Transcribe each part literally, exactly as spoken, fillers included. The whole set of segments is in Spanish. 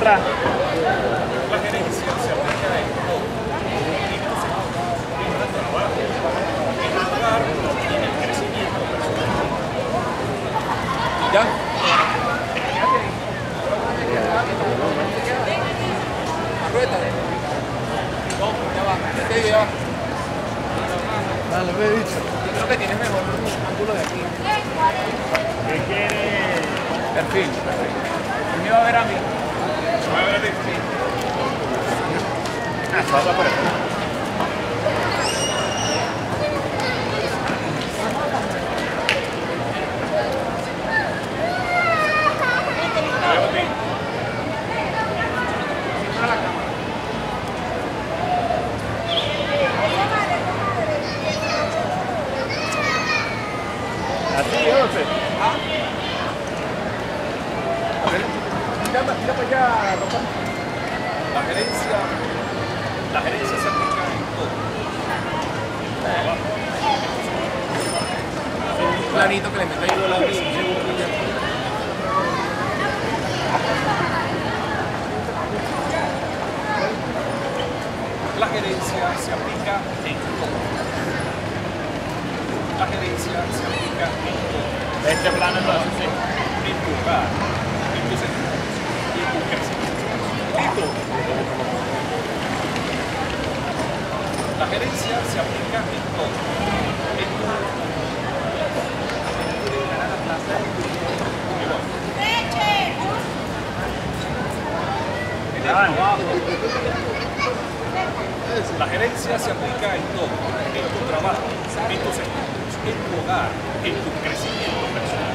atrás. La gerencia se aplica en todo. En el trabajo, en el hogar y en el crecimiento personal. ¿Ya? Dale, me he dicho. Yo creo que tienes mejor ángulo de aquí. ¿Qué quiere? Perfil. El mío va a ver a mí. ¿Se va a ver a ti? Sí. Ah, solo por eso. Veo a ti. Así, José. Mira, mira para allá, papá. La gerencia, la gerencia se aplica en todo. Un planito que le meto ahí la vida. La gerencia se aplica en todo. La gerencia se aplica en todo. Este plano lo hace así. En tu hogar, en tus estudios y en tu crecimiento. En todo. La gerencia se aplica en todo. En todo. En el trabajo. La gerencia se aplica en todo. En tu trabajo, en tus estudios, en tu hogar, en tu crecimiento personal.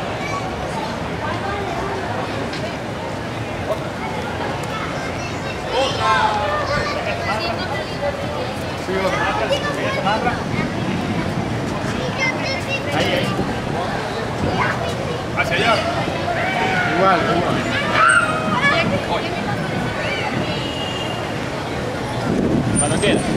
Sí, otra. Ahí, ahí. Hacia allá. Igual, igual. Cuando quieras.